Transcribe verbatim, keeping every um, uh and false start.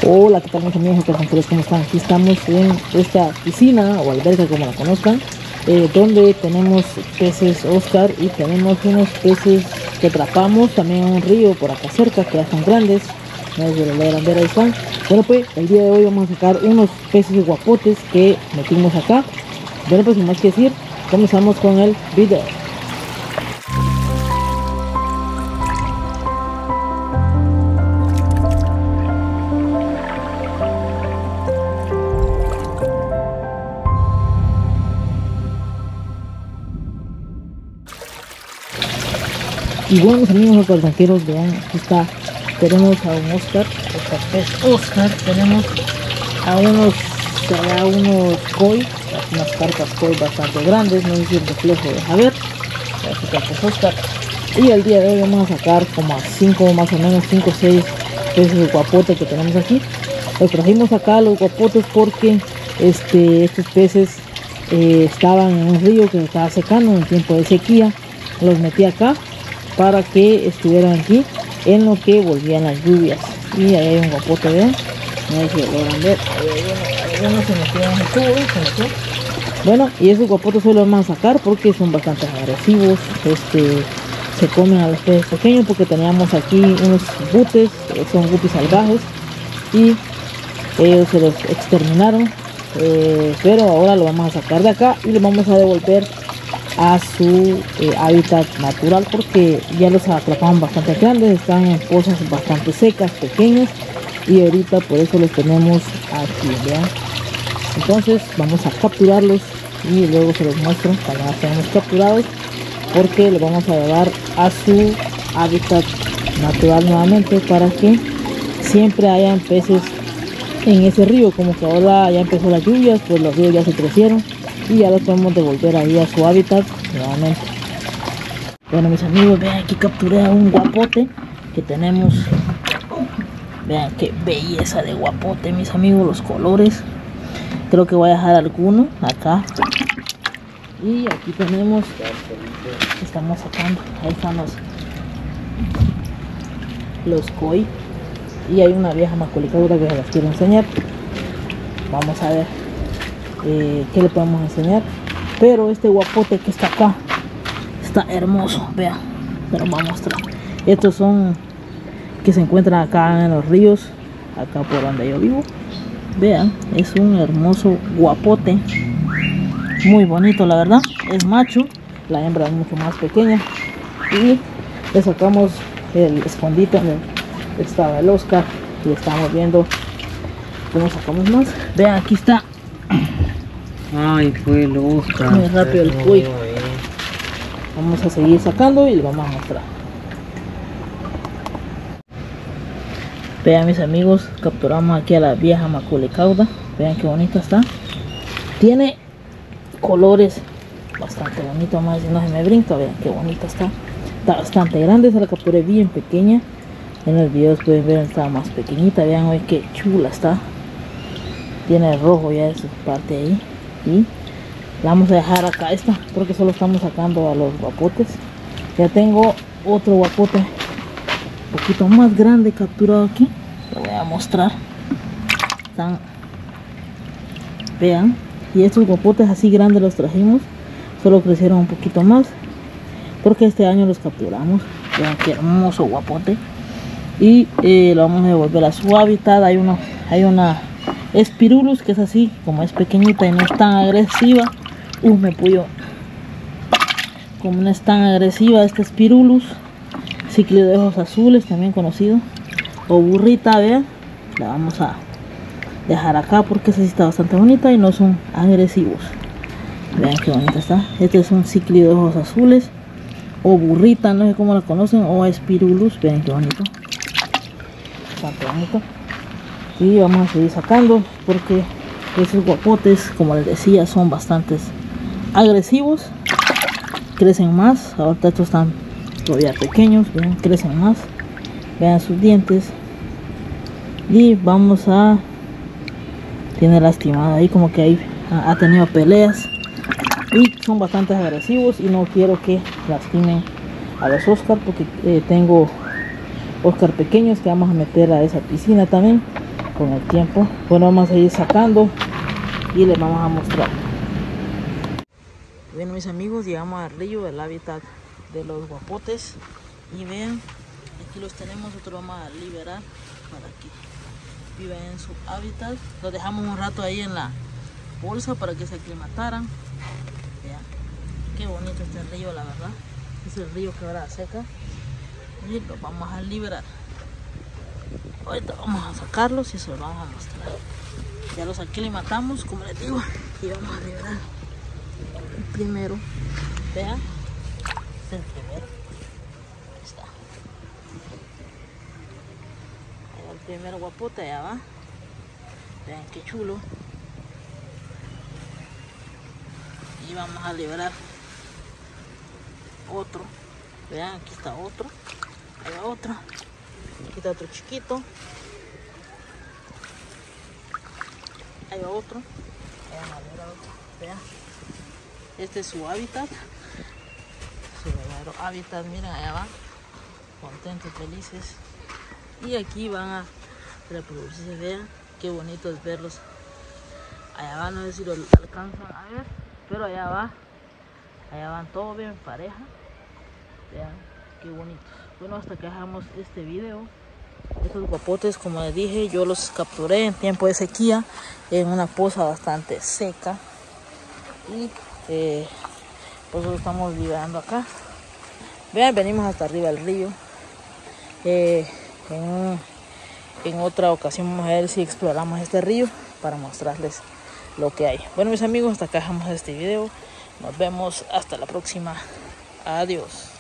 Hola, ¿qué tal mis amigos? ¿Cómo están? Aquí estamos en esta piscina o alberca, como la conozcan, eh, donde tenemos peces Oscar y tenemos unos peces que atrapamos también en un río por acá cerca, que ya son grandes. No es de la grandera, ahí están. Bueno, pues el día de hoy vamos a sacar unos peces guapotes que metimos acá. Bueno, pues sin más que decir, comenzamos con el video. Y bueno, mis amigos acuardanqueros, vean, aquí está, tenemos a un Oscar, este es Oscar, tenemos a unos, a unos koi, unas carpas koi bastante grandes, no sé si el reflejo deja ver, este es Oscar. Y el día de hoy vamos a sacar como a cinco, más o menos cinco o seis peces de guapote que tenemos aquí. Los trajimos acá los guapotes porque este, estos peces eh, estaban en un río que se estaba secando en tiempo de sequía. Los metí acá para que estuvieran aquí en lo que volvían las lluvias. Y ahí hay un guapote, vean, no sé si lo logran ver, ahí algunos se metieron en el tubo, se metió. Bueno, y esos guapotes solo los vamos a sacar porque son bastante agresivos, este, se comen a los peces pequeños, porque teníamos aquí unos butes, son guppies salvajes, y ellos se los exterminaron, eh, pero ahora lo vamos a sacar de acá y lo vamos a devolver a su eh, hábitat natural, porque ya los atrapaban bastante grandes, están en pozas bastante secas, pequeñas, y ahorita por eso los tenemos aquí, vean. Entonces vamos a capturarlos y luego se los muestro cuando los tenemos capturados, porque los vamos a llevar a su hábitat natural nuevamente para que siempre hayan peces en ese río. Como que ahora ya empezó las lluvias, pues los ríos ya se crecieron y ya los podemos devolver ahí a su hábitat nuevamente. Bueno, mis amigos, vean, aquí capturé a un guapote que tenemos. Vean qué belleza de guapote, mis amigos, los colores. Creo que voy a dejar alguno acá. Y aquí tenemos, estamos sacando, ahí están los los koi, y hay una vieja maculicaura que se las quiero enseñar. Vamos a ver eh, qué le podemos enseñar. Pero este guapote que está acá está hermoso, vean, pero vamos a mostrar. Estos son que se encuentran acá en los ríos, acá por donde yo vivo. Vean, es un hermoso guapote, muy bonito, la verdad. Es macho, la hembra es mucho más pequeña. Y le sacamos el escondite donde estaba el Oscar y estamos viendo cómo sacamos más. Vean, aquí está. Ay, fue el Oscar. Muy rápido el koi. Vamos a seguir sacando y les vamos a mostrar. Vean, mis amigos, capturamos aquí a la vieja maculicauda. Vean qué bonita está. Tiene colores bastante bonitos, más si no se me brinca. Vean qué bonita está. Está bastante grande, se la capturé bien pequeña. En los videos pueden ver, está más pequeñita. Vean hoy qué chula está. Tiene rojo ya de su parte ahí. Y la vamos a dejar acá esta, porque solo estamos sacando a los guapotes. Ya tengo otro guapote un poquito más grande capturado aquí. Lo voy a mostrar. Están, vean, y estos guapotes así grandes los trajimos, solo crecieron un poquito más porque este año los capturamos. Vean qué hermoso guapote. Y eh, lo vamos a devolver a su hábitat. Hay uno, hay una Spirulus que es así, como es pequeñita y no es tan agresiva. Uh, me puyo. Como no es tan agresiva esta Spirulus, cíclido de ojos azules, también conocido, o burrita, vean, la vamos a dejar acá porque esta sí está bastante bonita y no son agresivos. Vean qué bonita está. Este es un cíclido de ojos azules o burrita, no sé cómo la conocen, o Spirulus. Vean qué bonito, bastante bonito. Y vamos a seguir sacando porque esos guapotes, como les decía, son bastantes agresivos, crecen más. Ahorita estos están todavía pequeños, vean, crecen más, vean sus dientes. Y vamos a, tiene lastimada ahí, como que ahí ha, ha tenido peleas y son bastante agresivos y no quiero que lastimen a los Oscar, porque eh, tengo Oscar pequeños que vamos a meter a esa piscina también. con el tiempo. Bueno, vamos a ir sacando y les vamos a mostrar. Bueno, mis amigos, llegamos al río, el hábitat de los guapotes, y vean, aquí los tenemos. Nosotros vamos a liberar para que vivan en su hábitat. Los dejamos un rato ahí en la bolsa para que se aclimataran. Vean qué bonito este río, la verdad. Es el río Quebrada Seca y los vamos a liberar. Ahorita vamos a sacarlos y se los vamos a mostrar. Ya los aclimatamos, como les digo, y vamos a liberar el primero. Vean, este es el primero. Ahí está. Ahí va el primer guapote, allá va. Vean qué chulo. Y vamos a liberar otro. Vean, aquí está otro. Ahí va otro. Aquí está otro chiquito. Ahí va otro. Ahí vamos a liberar otro. Vean. Este es su hábitat. Su verdadero hábitat. Miren, allá van. Contentos, felices. Y aquí van a reproducirse. Vean qué bonito es verlos. Allá va, no sé si lo alcanzan a ver, pero allá va. Allá van todos bien pareja. Vean qué bonitos. Bueno, hasta que dejamos este video. Estos guapotes, como les dije, yo los capturé en tiempo de sequía en una poza bastante seca, y eh, pues lo estamos liberando acá. Vean, venimos hasta arriba del río. eh, en, en otra ocasión vamos a ver si exploramos este río para mostrarles lo que hay. Bueno, mis amigos, hasta acá dejamos este video. Nos vemos hasta la próxima. Adiós.